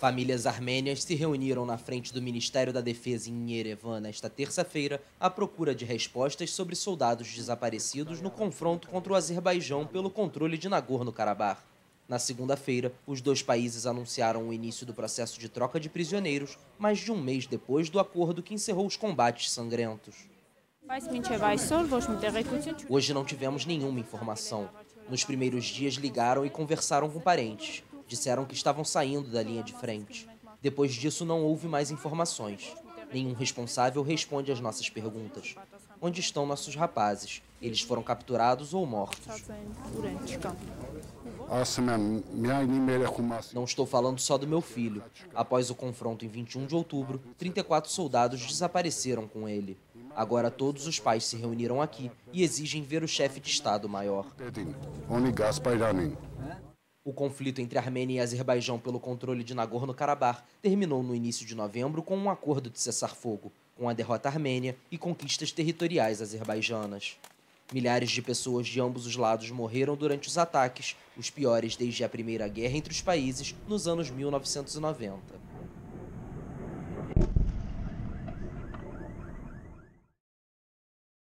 Famílias armênias se reuniram na frente do Ministério da Defesa em Yerevan nesta terça-feira à procura de respostas sobre soldados desaparecidos no confronto contra o Azerbaijão pelo controle de Nagorno-Karabakh. Na segunda-feira, os dois países anunciaram o início do processo de troca de prisioneiros, mais de um mês depois do acordo que encerrou os combates sangrentos. Hoje não tivemos nenhuma informação. Nos primeiros dias ligaram e conversaram com parentes. Disseram que estavam saindo da linha de frente. Depois disso não houve mais informações. Nenhum responsável responde às nossas perguntas. Onde estão nossos rapazes? Eles foram capturados ou mortos? Não estou falando só do meu filho. Após o confronto em 21 de outubro, 34 soldados desapareceram com ele. Agora todos os pais se reuniram aqui e exigem ver o chefe de Estado-Maior. O conflito entre Armênia e Azerbaijão pelo controle de Nagorno-Karabakh terminou no início de novembro com um acordo de cessar-fogo, com a derrota armênia e conquistas territoriais azerbaijanas. Milhares de pessoas de ambos os lados morreram durante os ataques, os piores desde a Primeira Guerra entre os países nos anos 1990.